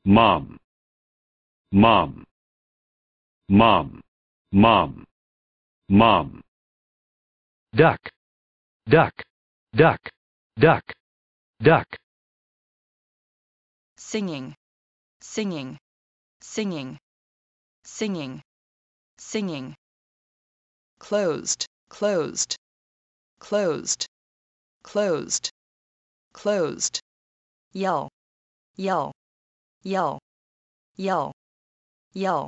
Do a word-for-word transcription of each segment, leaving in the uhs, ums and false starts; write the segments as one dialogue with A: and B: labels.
A: mom, mom, mom, mom, mom.
B: Duck, duck, duck, duck, duck.
C: Singing, singing, singing, singing, singing. Closed, closed, closed, closed, closed. Yell, yell, yell, yell, yell.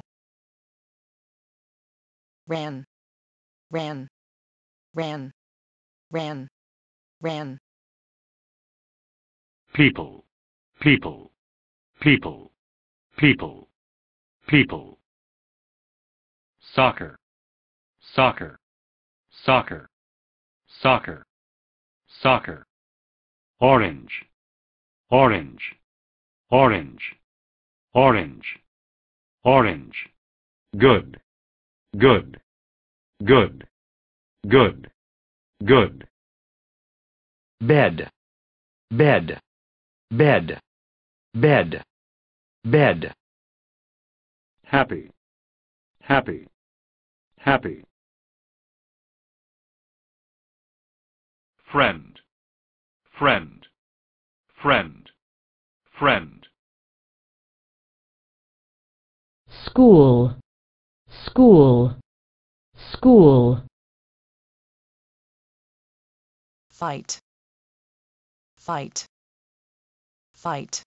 C: Ran, ran, ran, ran, ran.
A: People, people, people, people, people. Soccer, soccer, soccer, soccer, soccer. Orange, orange, orange, orange, orange. Good, good, good, good, good.
B: Bed, bed, bed, bed, bed.
A: Happy, happy, happy. Friend, friend, friend, friend.
D: School, school, school.
C: Fight, fight, fight,